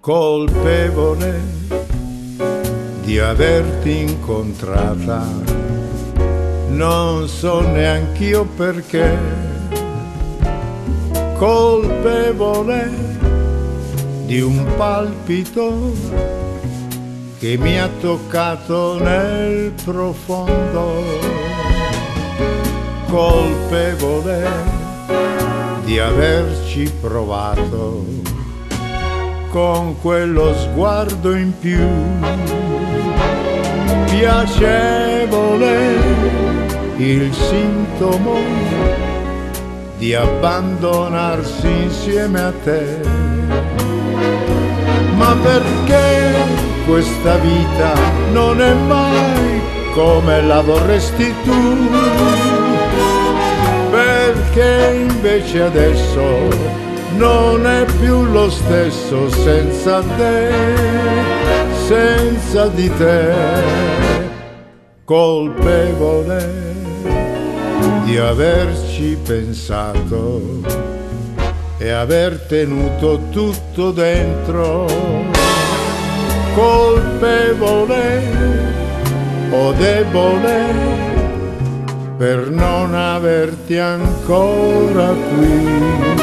colpevole di averti incontrata, non so neanch'io perché, colpevole di un palpito che mi ha toccato nel profondo, colpevole di averci provato con quello sguardo in più, piacevole il sintomo di abbandonarsi insieme a te. Ma perché questa vita non è mai come la vorresti tu? Perché invece adesso non è più lo stesso senza te, senza di te, colpevole di averci pensato e aver tenuto tutto dentro, colpevole o debole per non averti ancora qui.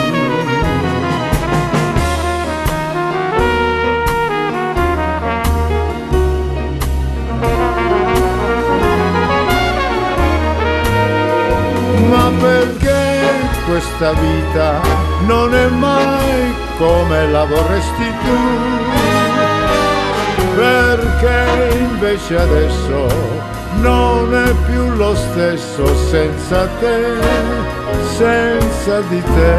Ma perché questa vita non è mai come la vorresti tu? Perché invece adesso non è più lo stesso senza te, senza di te,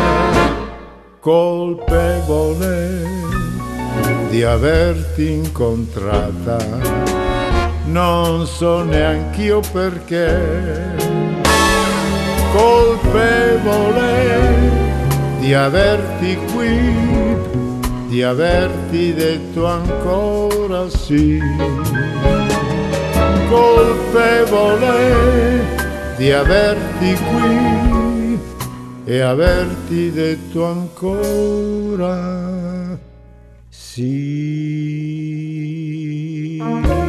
colpevole di averti incontrata, non so neanch'io perché, colpevole di averti qui, di averti detto ancora sì, colpevole di averti qui e averti detto ancora sì.